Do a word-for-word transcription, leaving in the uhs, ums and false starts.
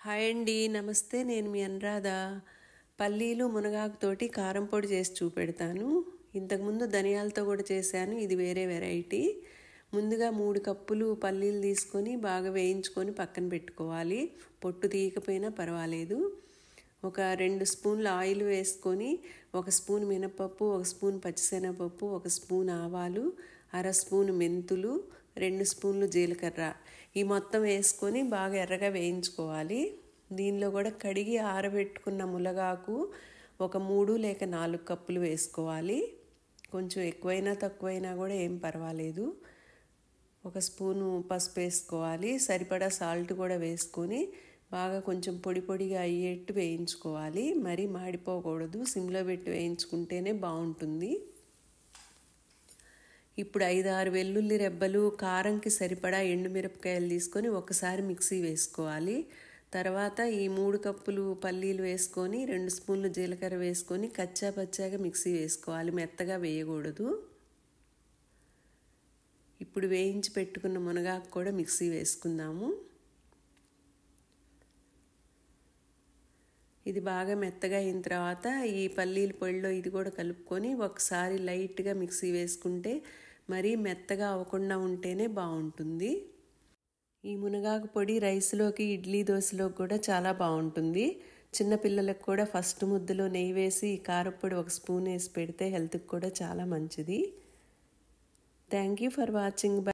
Hi అండి, నమస్తే. నేను మీ అనురాధ. పల్లీలు మునగాకుతోటి కారం పొడి చేసి చూపెడతాను. ఇంతకుముందు ధనియాలతో కూడా చేశాను, ఇది వేరే వెరైటీ. ముందుగా మూడు కప్పులు పల్లీలు తీసుకొని బాగా వేయించుకొని పక్కన పెట్టుకోవాలి. పొట్టు తీయకపోయినా పర్వాలేదు. ఒక రెండు స్పూన్ల ఆయిల్ వేసుకొని ఒక స్పూన్ మినపప్పు, ఒక స్పూన్ పచ్చిశనగపప్పు, ఒక స్పూన్ ఆవాలు, అర స్పూన్ మెంతులు, రెండు స్పూన్లు జీలకర్ర ఈ మొత్తం వేసుకొని బాగా ఎర్రగా వేయించుకోవాలి. దీనిలో కూడా కడిగి ఆరబెట్టుకున్న మునగాకు ఒక మూడు లేక నాలుగు కప్పులు వేసుకోవాలి. కొంచెం ఎక్కువైనా తక్కువైనా కూడా ఏం పర్వాలేదు. ఒక స్పూను పసుపు వేసుకోవాలి. సరిపడా సాల్ట్ కూడా వేసుకొని బాగా కొంచెం పొడి పొడిగా అయ్యేట్టు వేయించుకోవాలి. మరీ మాడిపోకూడదు, సిమ్లో పెట్టి వేయించుకుంటేనే బాగుంటుంది. ఇప్పుడు ఐదు ఆరు వెల్లుల్లి రెబ్బలు, కారంకి సరిపడా ఎండుమిరపకాయలు తీసుకొని ఒకసారి మిక్సీ వేసుకోవాలి. తర్వాత ఈ మూడు కప్పులు పల్లీలు వేసుకొని రెండు స్పూన్లు జీలకర్ర వేసుకొని కచ్చా పచ్చాగా మిక్సీ వేసుకోవాలి, మెత్తగా వేయకూడదు. ఇప్పుడు వేయించి పెట్టుకున్న మునగాకు కూడా మిక్సీ వేసుకుందాము. ఇది బాగా మెత్తగా అయిన తర్వాత ఈ పల్లీల పొడిలో ఇది కూడా కలుపుకొని ఒకసారి లైట్గా మిక్సీ వేసుకుంటే మరీ మెత్తగా అవ్వకుండా ఉంటేనే బాగుంటుంది. ఈ మునగాకు పొడి రైస్లోకి, ఇడ్లీ దోశలోకి కూడా చాలా బాగుంటుంది. చిన్నపిల్లలకు కూడా ఫస్ట్ ముద్దలో నెయ్యి వేసి కారపొడి ఒక స్పూన్ వేసి పెడితే హెల్త్కి కూడా చాలా మంచిది. Thank you for watching.